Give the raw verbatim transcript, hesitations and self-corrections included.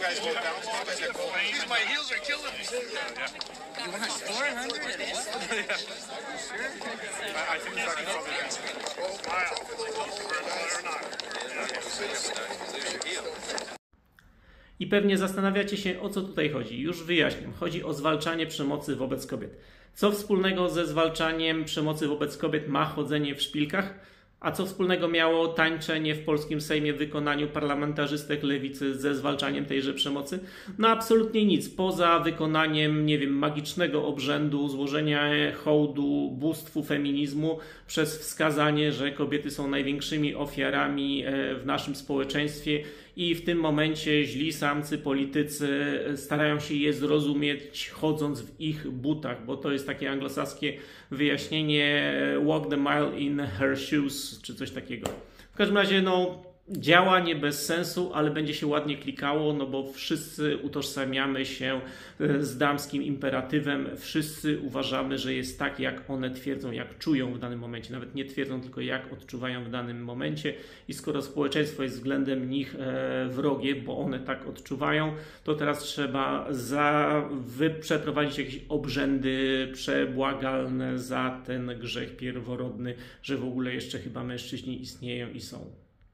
guys go down. Jeez, my heels are killing me. You want four hundred? Sure. I think it's like probably mile for a dollar or not. I pewnie zastanawiacie się, o co tutaj chodzi. Już wyjaśniam. Chodzi o zwalczanie przemocy wobec kobiet. Co wspólnego ze zwalczaniem przemocy wobec kobiet ma chodzenie w szpilkach? A co wspólnego miało tańczenie w polskim Sejmie w wykonaniu parlamentarzystek lewicy ze zwalczaniem tejże przemocy? No absolutnie nic. Poza wykonaniem, nie wiem, magicznego obrzędu złożenia hołdu bóstwu feminizmu przez wskazanie, że kobiety są największymi ofiarami w naszym społeczeństwie i w tym momencie źli samcy politycy starają się je zrozumieć, chodząc w ich butach, bo to jest takie anglosaskie wyjaśnienie walk the mile in her shoes, czy coś takiego. W każdym razie, no, działanie bez sensu, ale będzie się ładnie klikało, no bo wszyscy utożsamiamy się z damskim imperatywem, wszyscy uważamy, że jest tak, jak one twierdzą, jak czują w danym momencie, nawet nie twierdzą, tylko jak odczuwają w danym momencie i skoro społeczeństwo jest względem nich e, wrogie, bo one tak odczuwają, to teraz trzeba za, wy, przeprowadzić jakieś obrzędy przebłagalne za ten grzech pierworodny, że w ogóle jeszcze chyba mężczyźni istnieją i są.